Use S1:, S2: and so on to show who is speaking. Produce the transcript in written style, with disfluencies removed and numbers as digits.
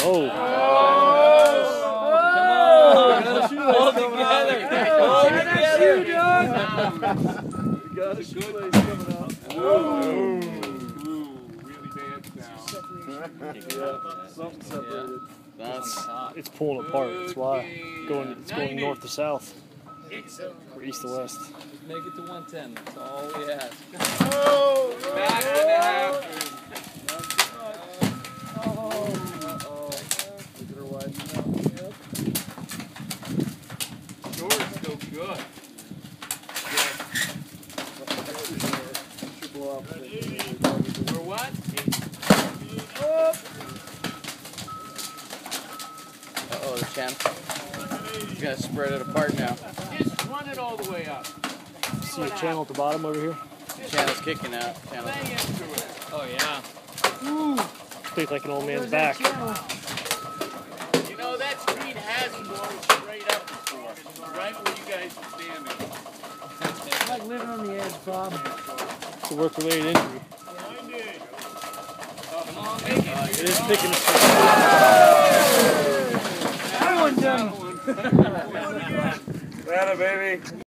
S1: Oh.
S2: Hold together. Hold together.
S3: We got a shoelace coming out.
S4: Ooh, really bad sound.
S3: Something separated.
S1: It's pulling apart. That's why. It's going north to south. Or east to west.
S2: Make it to 110. That's all we ask.
S4: Back and a half.
S3: Look at her widening out.
S4: Door's still good.
S3: Should blow off.
S4: For what?
S2: Uh-oh, the channel. He's got to spread it apart now.
S4: Just run it all the way up.
S1: See a channel at the bottom over here?
S2: The channel's kicking out. Channel's...
S4: Bang into it.
S2: Oh, yeah.
S1: Looks like an old man's back.
S4: You know, that street has blown straight up before. Right where you guys are standing.
S5: It's like living on the edge, Bob.
S1: It's a work-related injury.
S4: Come on, make it.
S1: It is picking its
S5: Everyone done.
S3: That a baby.